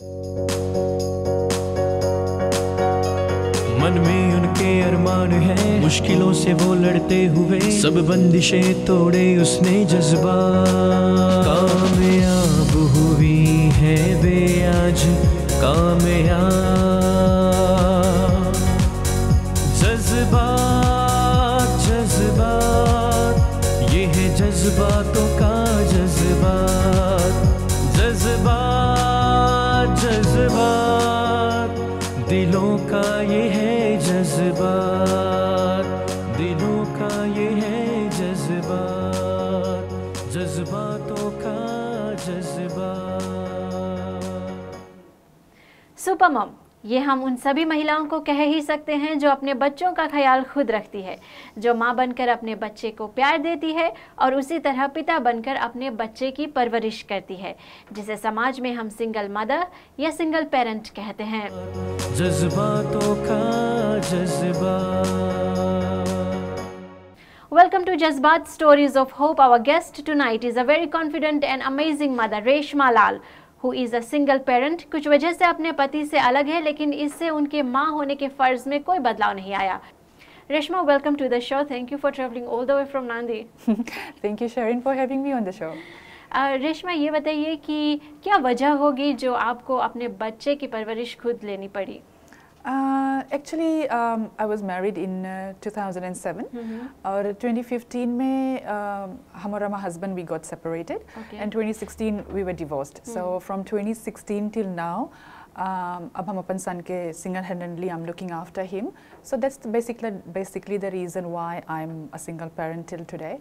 मन में उनके अरमान है, मुश्किलों से वो लड़ते हुए सब बंदिशें तोड़े उसने जज्बा। कामयाब हुई है वे आज कामयाब। जज्बात जज्बात ये है जज्बातों का जज्बात। जज्बात जज्बात दिलों का ये है जज्बात। दिलों का ये है जज्बात। जज्बातों का जज्बात। सुपर मॉम, ये हम उन सभी महिलाओं को कह ही सकते हैं जो अपने बच्चों का ख्याल खुद रखती है, जो माँ बनकर अपने बच्चे को प्यार देती है और उसी तरह पिता बनकर अपने बच्चे की परवरिश करती है, जिसे समाज में हम सिंगल मदर या सिंगल पेरेंट कहते हैं। जज्बातों का जज्बात। Welcome to Jazbat Stories of Hope. Our guest tonight is a very confident and amazing mother, Reshma Lal, who is a single parent. कुछ वजह से अपने पति से अलग है, लेकिन इससे उनके माँ होने के फर्ज में कोई बदलाव नहीं आया। Reshma, welcome to the show. Thank you for traveling all the way from Nandi. Thank you, Sharon, for having me on the show. Reshma, ये बताइए कि क्या वजह होगी जो आपको अपने बच्चे की परवरिश खुद लेनी पड़ी? Actually, I was married in 2007 और 2015 में हम और my husband we got separated, and 2016 we were divorced. So from 2016 till now, अब हम अपन son के single-handedly I'm looking after him. So that's basically the reason why I'm a single parent till today.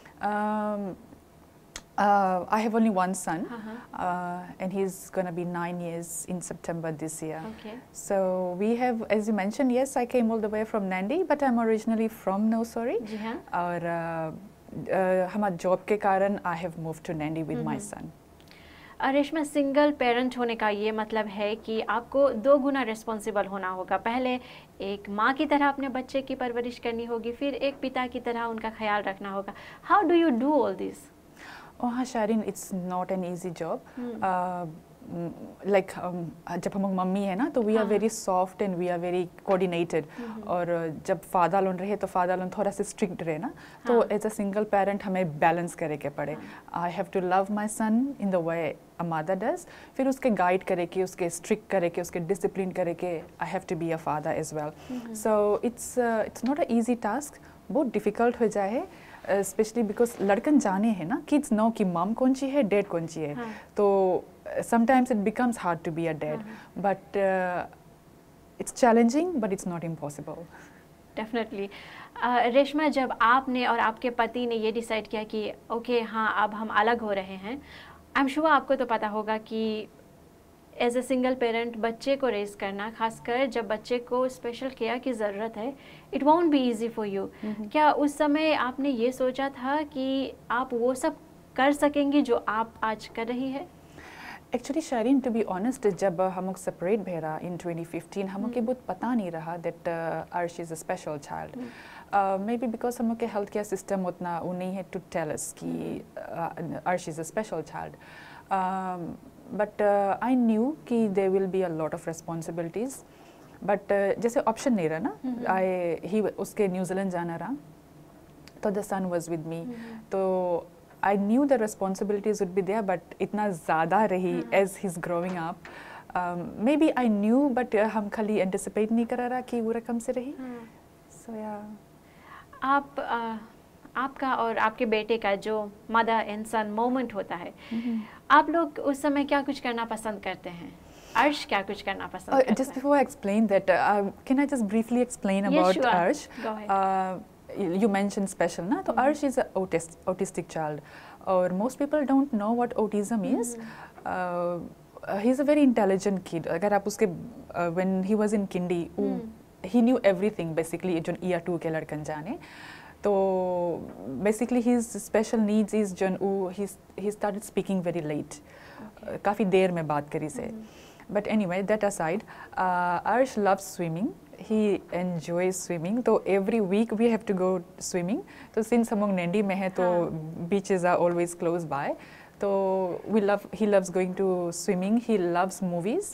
I have only one son, and he's going to be 9 years in September this year. Okay. So we have, as you mentioned, yes, I came all the way from Nandi, but I'm originally from Nausori. जी हाँ। और हमारे job के कारण I have moved to Nandi with my son. Reshma, single parent होने का ये मतलब है कि आपको दो गुना रिस्पॉन्सिबल होना होगा। पहले एक माँ की तरह अपने बच्चे की परवरिश करनी होगी, फिर एक पिता की तरह उनका ख्याल रखना होगा। How do you do all this? Oh, Sharin, it's not an easy job. Like जब हम मम्मी है ना तो we are very soft and we are very coordinated. और जब फादर लोन रहे तो फादर लोन थोड़ा सा strict रहे ना, तो as a single parent हमें balance करे के पड़े. I have to love my son in the way a mother does. फिर उसके guide करे के, उसके strict करे के, उसके discipline करे के. I have to be a father as well. So it's not an easy task. बहुत difficult हो जाए, especially because लड़कन जाने हैं ना, kids know कि mom कौन सी है, dad कौन सी है, तो sometimes it becomes hard to be a dad, but it's challenging, but it's not impossible. Definitely. Reshma, जब आपने और आपके पति ने ये डिसाइड किया कि ओके हाँ अब हम अलग हो रहे हैं, आई एम श्योर आपको तो पता होगा कि एज ए सिंगल पेरेंट बच्चे को रेस करना, खासकर जब बच्चे को स्पेशल केयर की ज़रूरत है, it won't be easy for you. क्या उस समय आपने ये सोचा था कि आप वो सब कर सकेंगी जो आप आज कर रही है? Actually, Sharin, to be honest, जब हम लोग separate भेरा in 2015, हम लोग के बहुत पता नहीं रहा that Arsh is a special child. Maybe because हम लोग के health care system उतना वो नहीं है to tell us कि Arsh is a special child. But I knew कि there will be a lot of responsibilities. But जैसे option नहीं रहा ना, उसके न्यूजीलैंड जाना रहा, तो the son was with me. तो I knew the responsibilities would be there, but इतना ज़्यादा रही as he's growing up. Maybe I knew, but हम खाली anticipate नहीं कर रहा कि वो रकम से रही. So yeah. आपका और आपके बेटे का जो मदर एंड सन मोमेंट होता है, आप लोग उस समय क्या कुछ करना पसंद करते हैं? अर्श क्या कुछ करना पसंद करता है? Just before I explain that, can I just briefly explain about Arsh? Go ahead. You mentioned special, na? So Arsh is an autistic child, or most people don't know what autism is. He's a very intelligent kid. अगर आप उसके when he was in kindy, he knew everything basically. जो year 2 के लड़कन जाने, तो basically his special needs is जो he started speaking very late. काफी देर में बात करी से. But anyway, that aside, Arsh loves swimming. He enjoys swimming. So every week we have to go swimming. So since हम लोग नैंडी में हैं, तो beaches are always close by. तो he loves going to swimming, he loves movies,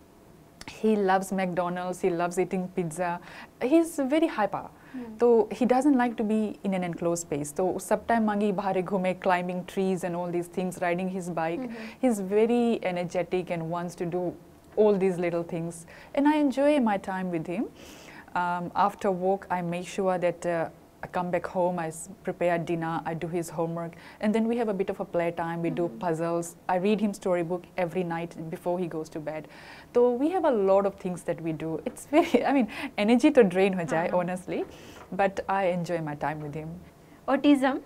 he loves McDonald's, he loves eating pizza. He's very hyper. तो he doesn't like to be in an enclosed space. तो सब time मांगी बाहर घूमे, climbing trees and all these things, riding his bike. He's very energetic and wants to do all these little things. And I enjoy my time with him. After work, I make sure that I come back home, I prepare dinner, I do his homework, and then we have a bit of a playtime. We do puzzles. I read him storybook every night before he goes to bed. So we have a lot of things that we do. It's very, I mean, energy to drain ho jaye, honestly, but I enjoy my time with him. Autism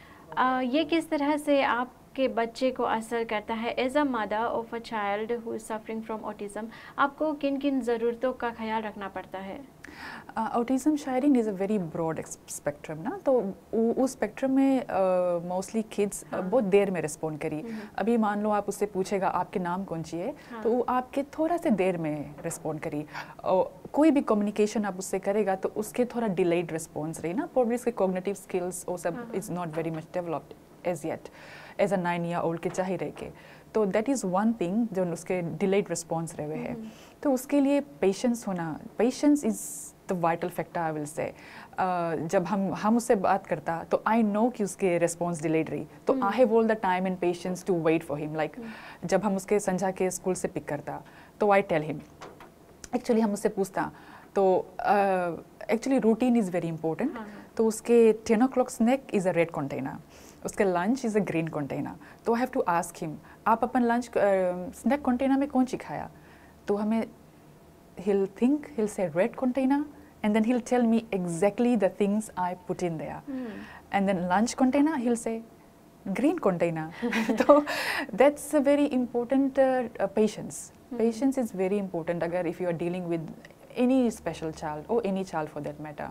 ये किस तरह से आपके बच्चे को असर करता है? As a mother of a child who is suffering from autism, आपको किन किन ज़रूरतों का ख्याल रखना पड़ता है? Autism Sharin is a very broad spectrum ना, तो उस स्पेक्ट्रम में मोस्टली किड्स बहुत देर में रिस्पॉन्ड करी. अभी मान लो आप उससे पूछेगा आपके नाम कौन सी है, तो वो आपके थोड़ा से देर में रिस्पॉन्ड करी. कोई भी कम्युनिकेशन आप उससे करेगा तो उसके थोड़ा डिलेड रिस्पॉन्स रही ना, प्रॉब्ली उसके कॉग्निटिव स्किल्स वो सब is not very much developed as yet, as a 9 year old के चाहे रह के. तो दैट इज़ वन थिंग जो उसके डिलेड रिस्पॉन्स रहे हैं. तो उसके लिए पेशेंस होना, patience is the vital factor I will say. जब हम उससे बात करता तो आई नो कि उसके रिस्पॉन्स डिलेड रही, तो I have all the time and patience to wait for him. Like जब हम उसके संझा के स्कूल से पिक करता तो आई टेल हिम, एक्चुअली हम उससे पूछता तो actually routine is very important. तो उसके 10 o'clock snack is a red container, उसका lunch is a green container. तो I have to ask him आप अपन लंच स्नैक कंटेनर में कौन सी खाया, तो हमें he'll think, he'll say red container, and then he'll tell me exactly the things I put in there. And then lunch container, he'll say green container. So that's a very important patience. Patience is very important agar if you are dealing with any special child or any child for that matter.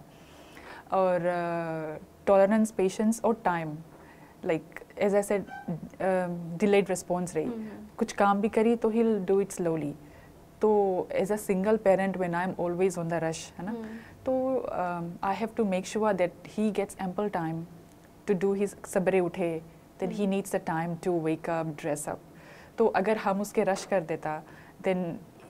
Or tolerance, patience or time. Like as I said, delayed response rate. कुछ काम भी करी तो he'll do it slowly. तो as a single parent when I am always on the rush है ना, तो I have to make sure that he gets ample time to do his. सबरे उठे then he needs the time to wake up, dress up. तो अगर हम उसके रश कर देता then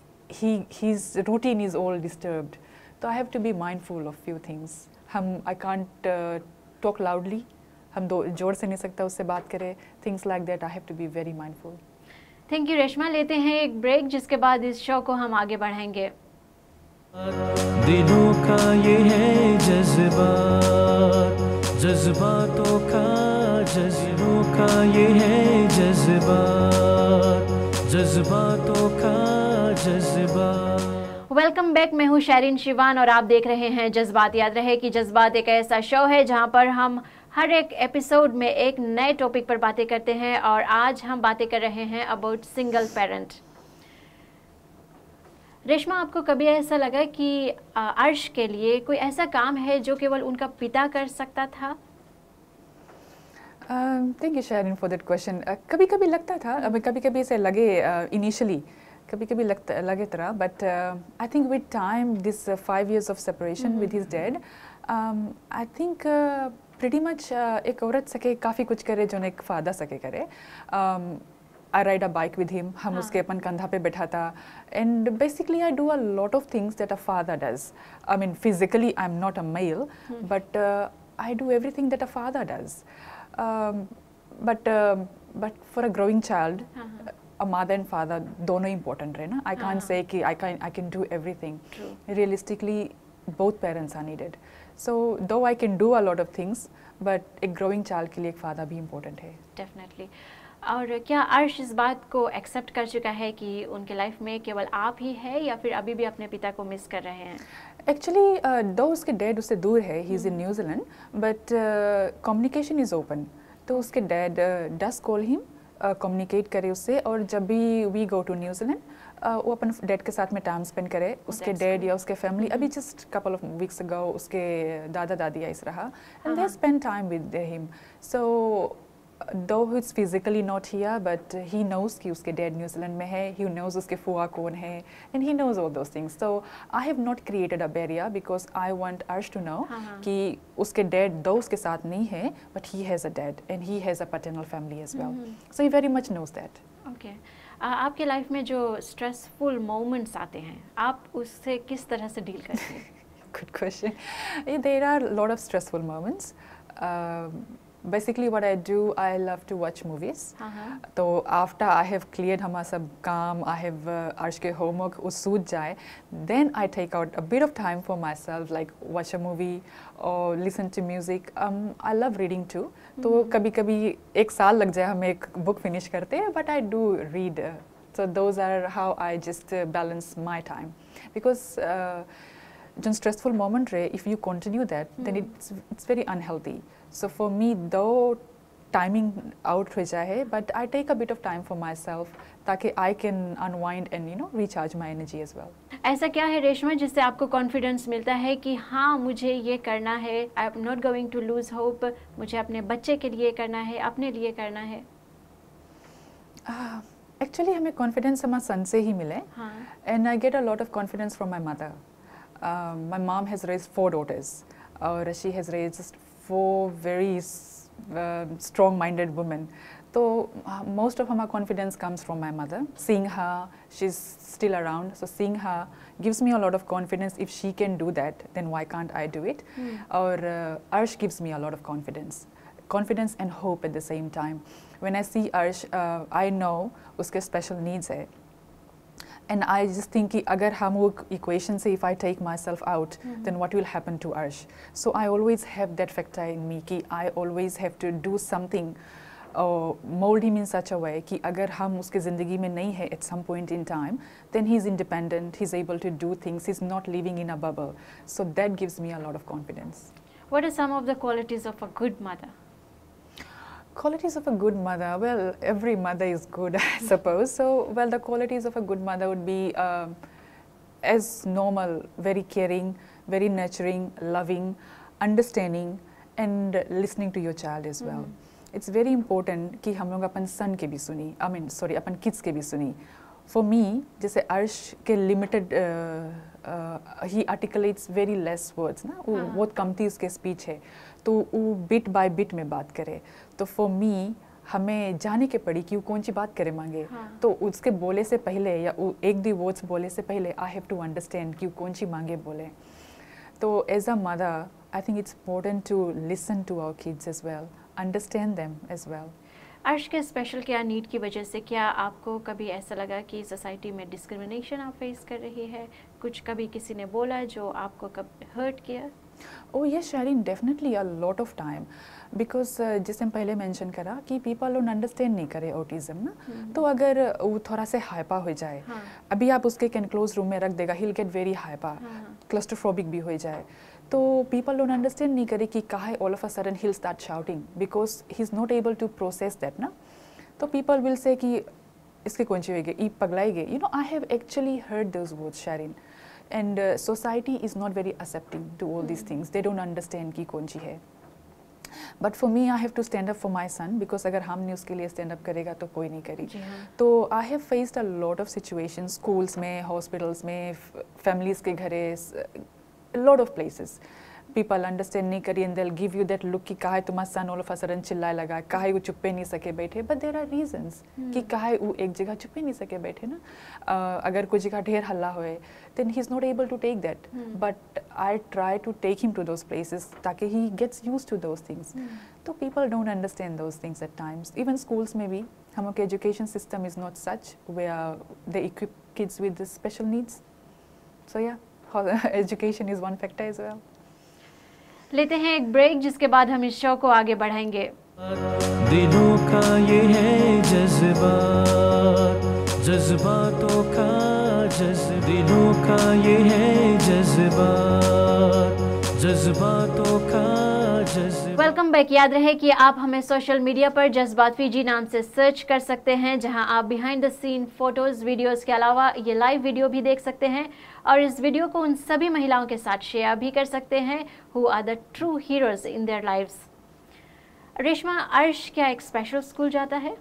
his routine is all disturbed. तो I have to be mindful of few things. I can't talk loudly, हम दो जोर से नहीं सकता उससे बात करें, things like that. I have to be very mindful. Thank you Reshma. लेते हैं एक ब्रेक, जिसके बाद इस शो को हम आगे बढ़ाएंगे. दिलों का ये है जज्बात, जज्बातों का, जज्बों का ये है जज्बात, जज्बातों का जज्बात. Welcome back. मैं हूँ शैरिन शिवान और आप देख रहे हैं जज्बात. याद रहे कि जज्बात एक ऐसा शो है जहाँ पर हम हर एक एपिसोड में एक नए टॉपिक पर बातें करते हैं, और आज हम बातें कर रहे हैं अबाउट सिंगल पेरेंट. रेशमा, आपको कभी ऐसा लगा कि अर्श के लिए कोई ऐसा काम है जो केवल उनका पिता कर सकता था? Thank you Sharin for that question. कभी कभी लगता था, कभी कभी ऐसे लगे इनिशियली, कभी कभी लगे तरह, but I think with time this 5 years of separation with his dad, I think pretty much एक औरत सके काफ़ी कुछ करे जो एक फादर सके करे. I ride a bike with him, हम उसके अपन कंधा पे बैठाता, and basically I do a lot of things that a father does. I mean physically I'm not a male, but I do everything that a father does. But for a growing child, a mother and father दोनों important रहे ना. I can't say कि I can do everything. True. Realistically, both parents are needed. So though I can do a lot of things, but एक growing child के लिए एक father भी important है. डेफिनेटली. और क्या अर्श इस बात को एक्सेप्ट कर चुका है कि उनके लाइफ में केवल आप ही है, या फिर अभी भी अपने पिता को मिस कर रहे हैं? एक्चुअली दो उसके डैड उससे दूर है, he is in New Zealand, but communication is open. तो उसके dad does call him, communicate करे उससे, और जब भी वी गो टू न्यूजीलैंड वो अपन डैड के साथ में टाइम स्पेंड करे. उसके डैड या उसके फैमिली अभी just couple of weeks ago उसके दादा दादी आइस रहा, and they spend time with him. So though he's physically not here, but he knows कि उसके डैड न्यूजीलैंड में है, he knows उसके फुआ कौन है, and he knows all those things. So I have not created a barrier because I want Arsh to know कि उसके डैड though उसके साथ नहीं है, but he has a dad and he has a paternal family as well. So he very much knows that. Okay. आपके life में जो stressful moments आते हैं, आप उससे किस तरह से डील करते हैं? Good question. There are a lot of stressful moments. Basically what I do, I love to watch movies. तो after I have cleared हमारा सब काम, I have Arsh के homework वो सूझ जाए, then I take out a bit of time for myself, like watch a movie or listen to music. I love reading too. तो कभी-कभी एक साल लग जाए हमें एक book finish करते हैं, but I do read. So those are how I just balance my time. Because जो stressful moment रहे, if you continue that, then it's very unhealthy. So for me, though timing out हो जाए, but I take a bit of time for myself ताकि I can unwind and recharge my energy as well. ऐसा क्या है रेशमा जिससे आपको confidence मिलता है कि हाँ मुझे ये करना है, I am not going to lose hope, मुझे अपने बच्चे के लिए करना है, अपने लिए करना है? Actually हमें confidence हमारे son से ही मिले, and I get a lot of confidence from my mother. My mom has raised 4 daughters, और she has raised 4 very strong-minded women. So most of my confidence comes from my mother. Seeing her, she's still around, so seeing her gives me a lot of confidence. If she can do that, then why can't I do it? Or Arsh gives me a lot of confidence and hope at the same time. When I see Arsh, I know उसके special needs है. And I just think कि अगर हम वो equation से if I take myself out, then what will happen to Arsh? So I always have that factor in me कि I always have to do something, mold him in such a way कि अगर हम उसके ज़िंदगी में नहीं है at some point in time, then he's independent, he's able to do things, he's not living in a bubble. So that gives me a lot of confidence. What are some of the qualities of a good mother? Qualities of a good mother, well, every mother is good, I suppose. So, well, the qualities of a good mother would be as normal, very caring, very nurturing, loving, understanding, and listening to your child as well. It's very important कि हम लोग अपन son के भी सुनी, अपन kids के भी सुनी. For me, जैसे Arsh के limited, he articulates very less words, ना, वो बहुत कमती उसके speech है, तो वो bit by bit में बात करे. तो for me, हमें जाने के पड़ी कि वो कौन सी बात करे मांगे, तो उसके बोले से पहले या एक दो words बोले से पहले I have to understand कि वो कौन सी मांगे बोले. तो as a mother, I think it's important to listen to our kids as well, understand them as well. अर्श के स्पेशल केयर नीड की वजह से क्या आपको कभी ऐसा लगा कि सोसाइटी में डिस्क्रिमिनेशन आप फेस कर रही है? कुछ कभी किसी ने बोला जो आपको कभी हर्ट किया? Oh yes, Shireen, definitely a lot of time. Because जैसे हम पहले मेंशन करा कि people don't understand नहीं करे autism ना, तो अगर वो थोड़ा से हाइपर हो जाए, अभी आप उसके enclosed रूम में रख देगा, he'll get very hyper, claustrophobic भी हो जाए, तो people don't understand नहीं करे कि काहे all of a sudden he'll start shouting because he's not able to process that ना, तो people will say कि इसके कौन सी होगी, ये पगलाएगी. I have actually heard those words, Shireen. And society is not very accepting to all these things. They don't understand कि कौन सी है. But for me, I have to stand up for my son because अगर हम नहीं उसके लिए stand up करेगा तो कोई नहीं करेगी. तो I have faced a lot of situations, schools में, hospitals में, families के घरे, a lot of places. People understand नहीं करी and they'll give you that look कि काहे तुम्हारा son all of a sudden चिल्लाए लगा, काहे वो चुप्पे नहीं सके बैठे. But there are reasons कि काहे वो एक जगह चुप्पे नहीं सके बैठे ना. अगर कोई जगह ढेर हल्ला होए, then he's not able to take that. But I try to take him to those places ताकि he gets used to those things. So people don't understand those things at times. Even schools में भी हम लोग के education system is not such where they equip kids with the special needs. So yeah, education is one factor as well. लेते हैं एक break, जिसके बाद हम इस शो को आगे बढ़ाएंगे. दिलों का ये है जज्बात, जज्बातों का दिलों का ये है जज्बात, जज्बातों का वेलकम बैक. याद रहे कि आप हमें सोशल मीडिया पर जज्बात फीजी नाम से सर्च कर सकते हैं, जहां आप behind the scene photos, videos के अलावा ये लाइव वीडियो भी देख सकते हैं और इस वीडियो को उन सभी महिलाओं के साथ शेयर भी कर सकते हैं who are the true heroes in their lives. Reshma, अर्श क्या एक स्पेशल स्कूल जाता है?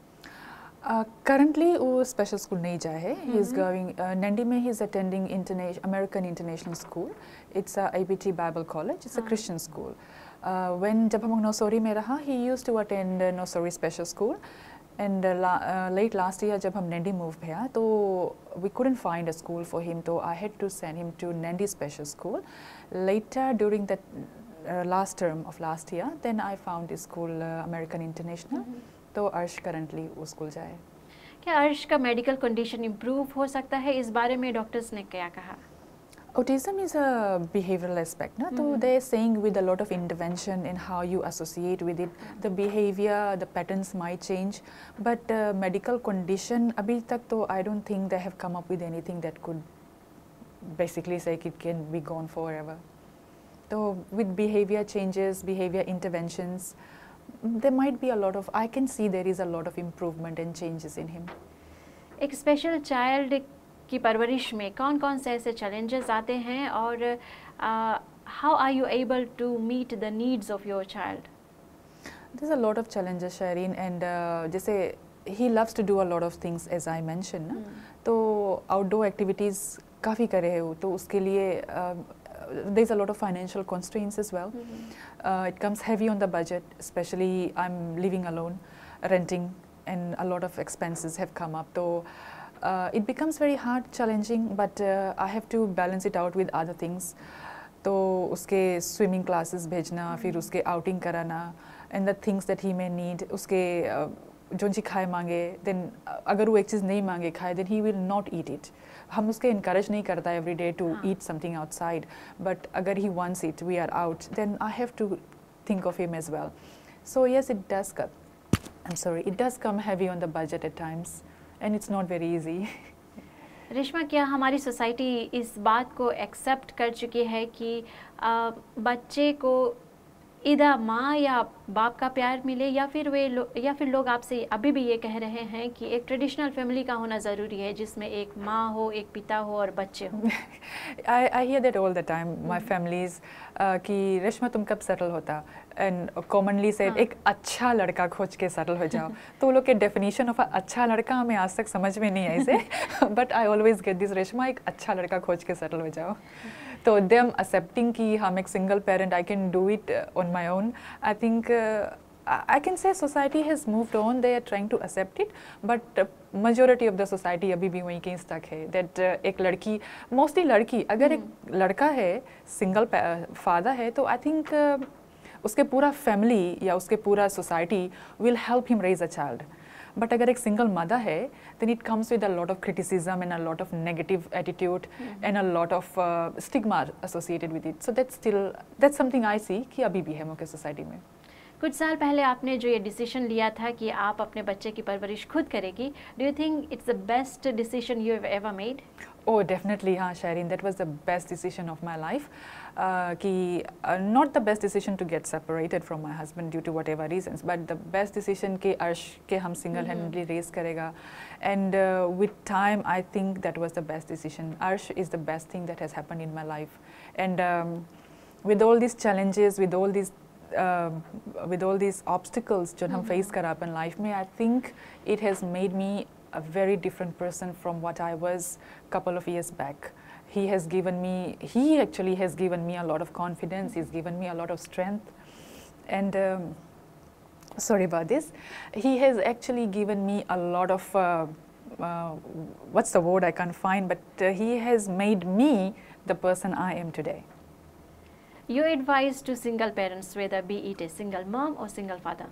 Currently वो स्पेशल स्कूल नहीं जाए है. He is going नैंडी में he is attending American International School. It's a ABT Bible College. It's a Christian school. When जब हम नौसोरी में रहा, he used to attend नौसोरी special school. And late last year जब हम नैंडी move किया तो we couldn't find a school for him, so I had to send him to Nandi special school. Later during that last term of last year, then I found a school American International. तो अर्श currently वो school जाए. क्या अर्श का medical condition improve हो सकता है? इस बारे में डॉक्टर्स ने क्या कहा? Autism is a behavioral aspect, na? So they're saying with a lot of intervention in how you associate with it, the behavior, the patterns might change. But medical condition, abhi tak to I don't think they have come up with anything that could basically say it can be gone forever. So with behavior changes, behavior interventions, there might be a lot of, I can see there is a lot of improvement and changes in him. एक special child की परवरिश में कौन कौन से ऐसे challenges आते हैं और how are you able to meet the needs of your child? There's a lot of challenges, Shireen, and जैसे he loves to do a lot of things as I mentioned, ना? तो outdoor activities काफ़ी करे है वो, तो उसके लिए there's a lot of financial constraints as well. It comes heavy on the budget, especially I'm living alone, renting, and a lot of expenses have come up. So it becomes very hard, challenging, but I have to balance it out with other things. तो उसके swimming classes भेजना, फिर उसके outing कराना, and the things that he may need, उसके जो चीज़ खाए मांगे, then अगर वो एक चीज़ नहीं मांगे खाए, then he will not eat it. हम उसके encourage नहीं करता every day to eat something outside, but अगर he wants it, we are out, then I have to think of him as well. So yes, it does come heavy on the budget at times, and it's not very easy. Reshma, क्या हमारी society इस बात को accept कर चुकी है कि बच्चे को इधर माँ या बाप का प्यार मिले, या फिर लोग आपसे अभी भी ये कह रहे हैं कि एक ट्रेडिशनल फैमिली का होना ज़रूरी है जिसमें एक माँ हो, एक पिता हो और बच्चे हो? I hear that all the time. My families कि रेशमा तुम कब सेटल होता, and commonly said एक अच्छा लड़का खोज के सेटल हो जाओ. तो लोग के डेफिनेशन ऑफ अच्छा लड़का हमें आज तक समझ में नहीं आई से, but I always get this, Reshma एक अच्छा लड़का खोज के सेटल हो जाओ. तो them accepting कि हम एक single parent, I can do it on my own. I think I can say society has moved on. They are trying to accept it, but majority of the society अभी भी वहीं कहीं stuck है. That एक लड़की, mostly लड़की, अगर एक लड़का है, single father है, तो I think उसके पूरा family या उसके पूरा society will help him raise a child. But अगर एक single mother है, then it comes with a lot of criticism and a lot of negative attitude and a lot of stigma associated with it. So that's something I see कि अभी भी है मुझे society में. कुछ साल पहले आपने जो ये डिसीजन लिया था कि आप अपने बच्चे की परवरिश खुद करेगी, do you think it's the best decision you have ever made? Oh, definitely, हाँ Shireen, that was the best decision of my life. कि not the best decision to get separated from my husband due to whatever reasons, but the best decision कि अर्श के हम single-handedly raise करेगा. And with time, I think that was the best decision. Arsh is the best thing that has happened in my life. And with all these challenges, with all these obstacles जो हम face करा अपन life में, I think it has made me a very different person from what I was couple of years back. He actually has given me a lot of confidence. He's given me a lot of strength. And sorry about this. He has actually given me a lot of, what's the word I can't find, but he has made me the person I am today. Your advice to single parents, whether be it a single mom or single father?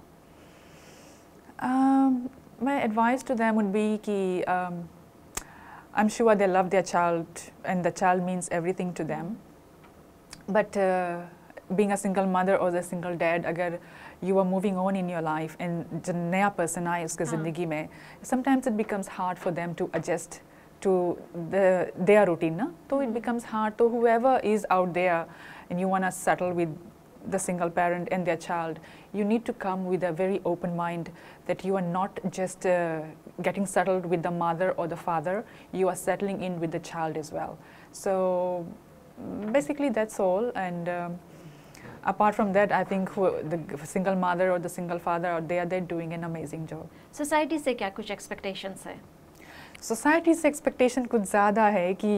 My advice to them would be कि I'm sure they love their child and the child means everything to them. But being a single mother or a single dad, अगर you are moving on in your life and जो नया person आए उसके ज़िंदगी में, sometimes it becomes hard for them to adjust to their routine, ना? So it becomes hard. So whoever is out there and you want to settle with the single parent and their child, you need to come with a very open mind that you are not just getting settled with the mother or the father, you are settling in with the child as well. So basically that's all. And apart from that, I think the single mother or the single father out there, they're doing an amazing job. Society से क्या कुछ expectations है? Society से expectation कुछ ज़्यादा है कि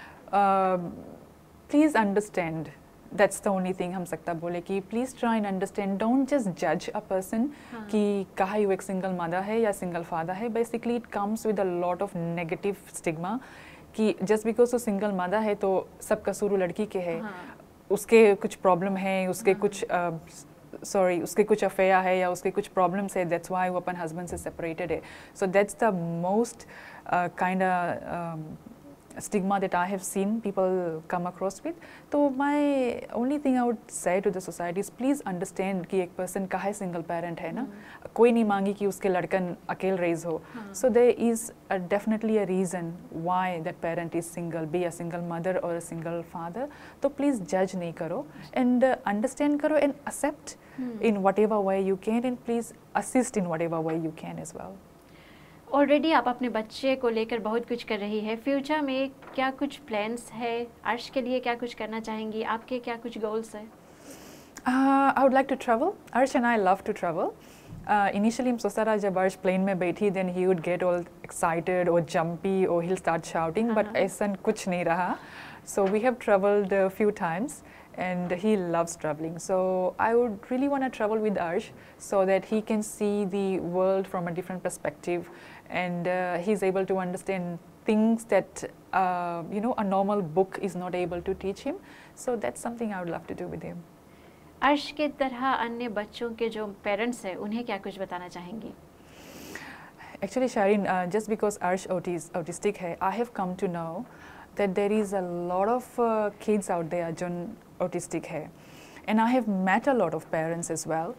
please understand, that's the only thing हम सकता बोले कि please try and understand, don't just जज अ पर्सन कि कहा वो एक सिंगल मदर है या सिंगल फादर है. Basically it comes with a lot of negative stigma कि जस्ट बिकॉज वो सिंगल मदर है तो सब कसूर लड़की के है. उसके कुछ प्रॉब्लम है, उसके कुछ उसके कुछ अफेयर है या उसके कुछ प्रॉब्लम्स है, दैट्स व्हाई वो अपन हस्बैंड से सेपरेटेड है. So that's the most kind stigma that I have seen people come across with. So my only thing I would say to the society is please understand कि एक person का है single parent है ना, कोई नहीं मांगी कि उसके लड़कन अकेले raise हो. So there is definitely a reason why that parent is single, be a single mother or a single father. तो please judge नहीं करो and understand करो and accept in whatever way you can and please assist in whatever way you can as well. Already आप अपने बच्चे को लेकर बहुत कुछ कर रही है. फ्यूचर में क्या कुछ प्लान्स है? अर्श के लिए क्या कुछ करना चाहेंगी? आपके क्या कुछ गोल्स है? I would like to travel. Arsh and I love to travel. Initially हम सोचता रहा जब अर्श प्लेन में बैठी then he would get all excited or jumpy or he'll start shouting, but ऐसा कुछ नहीं रहा. So we have traveled a few times and he loves traveling. So I would really want to travel with Arsh so that he can see the world from a different perspective and he's able to understand things that a normal book is not able to teach him. So that's something I would love to do with him. अर्श के तरह अन्य बच्चों के जो parents हैं उन्हें क्या कुछ बताना चाहेंगी? Actually, Shireen, just because Arsh autistic hai, I have come to know that there is a lot of kids out there जो autistic hai, and I have met a lot of parents as well.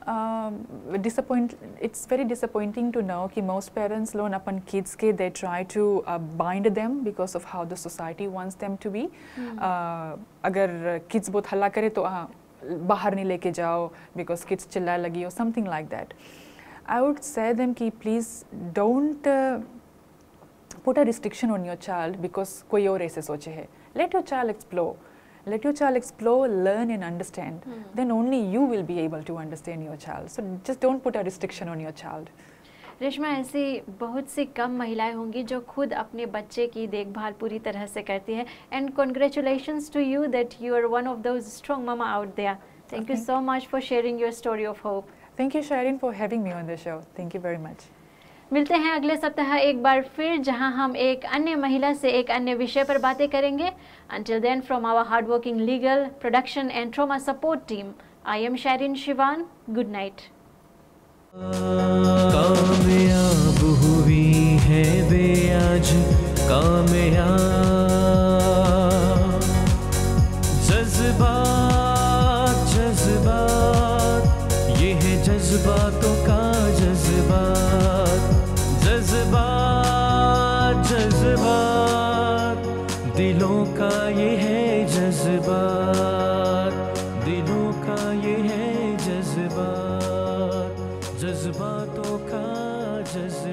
It's very disappointing to know कि most parents लोग अपन kids के they try to bind them because of how the society wants them to be. अगर kids बहुत हल्ला करे तो बाहर नहीं लेके जाओ because kids चिल्ला लगी or something like that. I would say them कि please don't put a restriction on your child because कोई और ऐसे सोचे है. Let your child explore. Let your child explore, learn and understand. Then only you will be able to understand your child. So just don't put a restriction on your child. Reshma, ऐसी बहुत सी कम महिलाएं होंगी जो खुद अपने बच्चे की देखभाल पूरी तरह से करती है. And congratulations to you that you are one of those strong mama out there. Thank you so much for sharing your story of hope. Thank you, Shireen, for having me on the show. Thank you very much. मिलते हैं अगले सप्ताह एक बार फिर, जहां हम एक अन्य महिला से एक अन्य विषय पर बातें करेंगे. Until then, from our hardworking legal, production and trauma support team, I am Shireen Shivan. Good night. कामयाब हुई है वे आज कामयाब, जज्बात जज्बात ये है जज्बातों का जज्बात, जज्बात जज्बात दिलों का ये है जज्बात, दिलों का ये है जज्बात, जज्बातों का जज्बात.